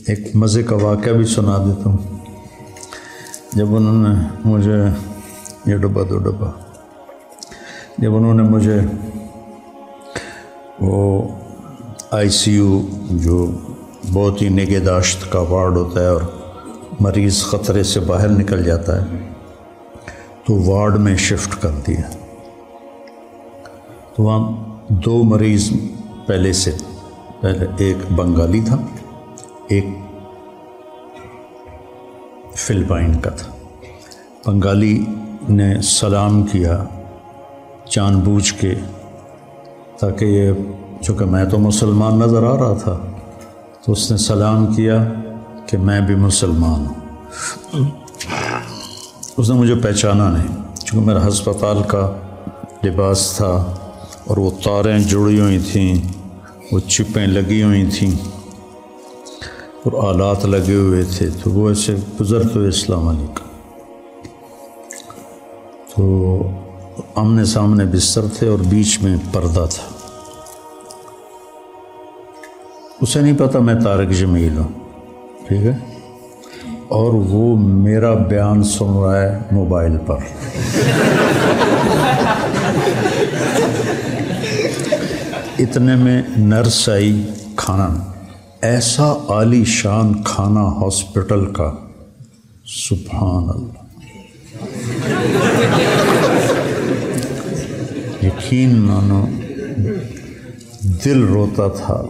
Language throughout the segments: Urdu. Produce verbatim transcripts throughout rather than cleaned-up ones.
ایک مزے کا واقعہ بھی سنا دیتا ہوں۔ جب انہوں نے مجھے یہ ڈبہ دو ڈبہ جب انہوں نے مجھے وہ آئی سی یو جو بہت ہی نگہداشت کا وارڈ ہوتا ہے اور مریض خطرے سے باہر نکل جاتا ہے، تو وارڈ میں شفٹ کر دیا، تو وہاں دو مریض پہلے سے پہلے ایک بنگالی تھا، ایک فلپائن کا تھا۔ بنگالی نے سلام کیا جان بوجھ کے، تاکہ یہ چونکہ میں تو مسلمان نظر آ رہا تھا تو اس نے سلام کیا کہ میں بھی مسلمان ہوں۔ اس نے مجھے پہچانا نہیں، چونکہ میرا ہسپتال کا لباس تھا اور وہ تاریں جڑی ہوئی تھیں، وہ چپیں لگی ہوئی تھیں اور آلات لگے ہوئے تھے، تو وہ ایسے گزرتے ہوئے السلام علیکم۔ تو آمنے سامنے بستر تھے اور بیچ میں پردہ تھا۔ اسے نہیں پتا میں طارق جمیل ہوں، ٹھیک ہے، اور وہ میرا بیان سن رہا ہے موبائل پر۔ اتنے میں نرس آئی، کھانا ایسا عالی شان کھانا ہاسپٹل کا، سبحان اللہ، یقین مانو دل روتا تھا۔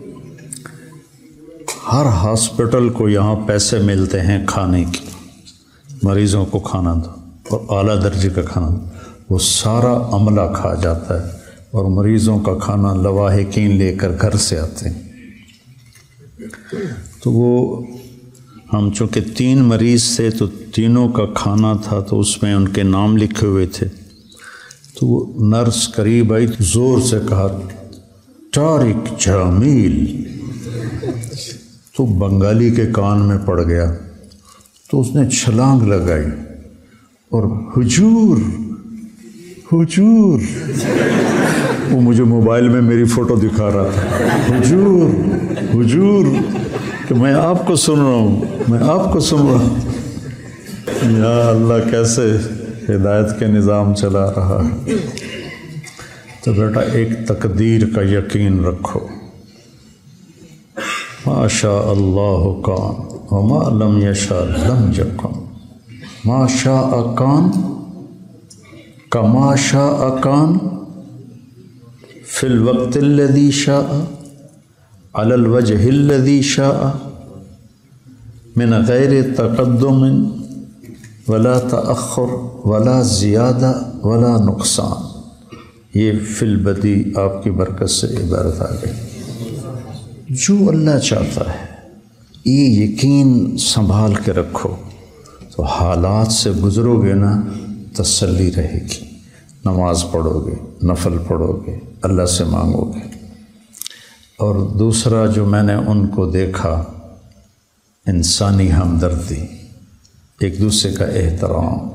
ہر ہاسپٹل کو یہاں پیسے ملتے ہیں کھانے کی، مریضوں کو کھانا دو اور اعلیٰ درجے کا کھانا دو، وہ سارا عملہ کھا جاتا ہے اور مریضوں کا کھانا لواحقین لے کر گھر سے آتے ہیں۔ تو وہ ہم چونکہ تین مریض تھے تو تینوں کا کھانا تھا، تو اس میں ان کے نام لکھے ہوئے تھے، تو وہ نرس قریب آئی، زور سے کہا طارق جمیل، تو بنگالی کے کان میں پڑ گیا، تو اس نے چھلانگ لگائی اور حضور حضور، وہ مجھے موبائل میں میری فوٹو دکھا رہا تھا، حضور حضور، کہ میں آپ کو سن رہا ہوں، میں آپ کو سن رہا ہوں۔ یا اللہ، کیسے ہدایت کے نظام چلا رہا ہے۔ تو بیٹا ایک تقدیر کا یقین رکھو، ما شاء اللہ کان وما لم یشاء لم یکن، ما شاء کان کما شاء کان فی الوقت الذی شاء علی الوجہ الذی شاء من غیر تقدم ولا تأخر ولا زیادہ ولا نقصان۔ یہ فی البدی آپ کی برکت سے عبارت آ گئی۔ جو اللہ چاہتا ہے، یہ یقین سنبھال کے رکھو، تو حالات سے گزرو گے نا، تسلی رہے گی، نماز پڑھو گے، نفل پڑھو گے، اللہ سے مانگو گے۔ اور دوسرا جو میں نے ان کو دیکھا، انسانی ہمدردی، ایک دوسرے کا احترام۔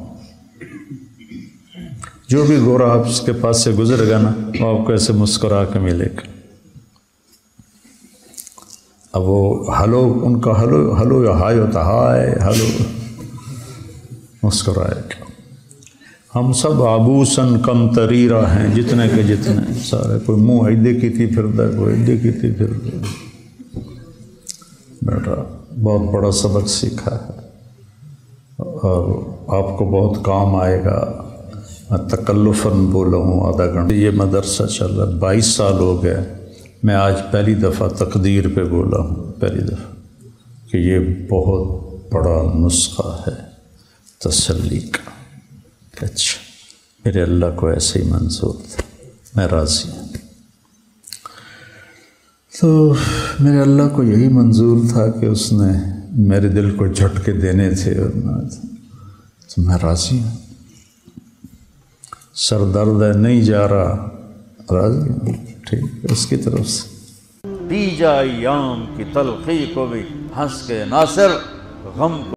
جو بھی گورا آپ اس کے پاس سے گزر گا نا، وہ آپ کو ایسے مسکرا کے ملے گا۔ اب وہ ہلو، ان کا ہلو ہلو یا ہائے ہوتا، ہائے ہلو، مسکرائے گا۔ ہم سب عبوساً کم تریرہ ہیں، جتنے کے جتنے سارے، کوئی منہ ایدے کی تھی پھردا ہے، کوئی ایدے کی تھی پھردا ہے۔ بیٹا بہت بڑا سبق سیکھا ہے اور آپ کو بہت کام آئے گا۔ میں تکلفاً بولا ہوں آدھا گھنٹہ، یہ مدرسہ چل رہا ہے، بائیس سال ہو گئے، میں آج پہلی دفعہ تقدیر پہ بولا ہوں، پہلی دفعہ، کہ یہ بہت بڑا نسخہ ہے تسلی کا، کہ اچھا میرے اللہ کو ایسے ہی منظور تھا، میں راضی ہوں۔ تو میرے اللہ کو یہی منظور تھا کہ اس نے میرے دل کو جھٹکے دینے تھے، اور میں تو میں راضی ہوں۔ سر درد ہے، نہیں جا رہا، راضی ہوں، ٹھیک، اس کی طرف سے۔ دی جائے ایام کی تلخی کو بھی ہنس کے ناصر، غم